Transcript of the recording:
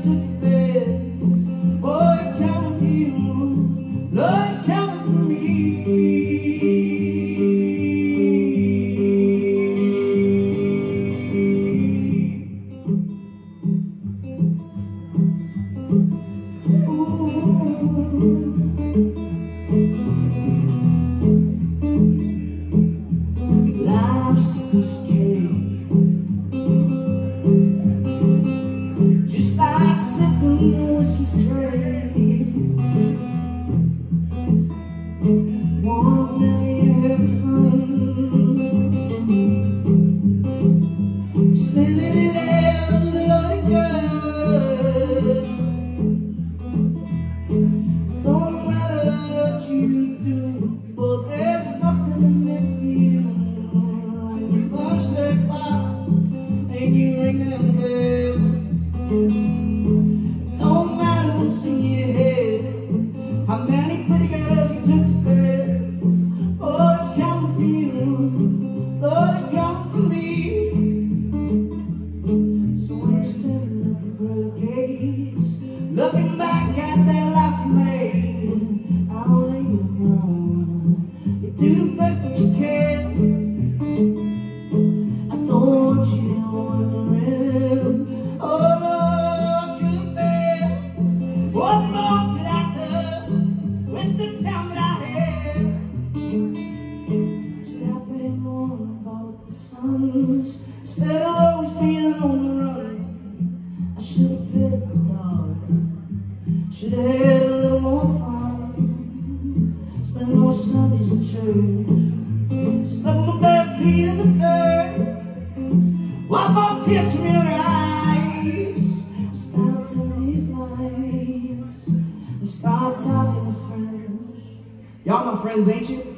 took to bed. Oh, it's coming for you, Lord, it's coming for me. Life's a piece of cake, just like sipping whiskey straight. One night you have fun, spending it out with a lovely girl. Don't matter what you do, but there's nothing in it for you. When you punch that clock and you ring that bell, don't matter what's in your head, how many pretty girls you took to bed. Oh, it's coming for you, Lord, it's coming for me. So when you're standing at the pearly gates, looking back at that life you made, I want you to know you do the best that you can. I don't want you wondering, oh Lord, could bear what more could I do with the time that I had? Should I pay more about the sons instead of always being on the run? I should have paid for dog, should have had a little more fun, spend more Sundays in church, stuck my bare feet in the dirt, wipe off tears from your eyes, start telling these lies, and start talking to friends. Y'all my friends, ain't you?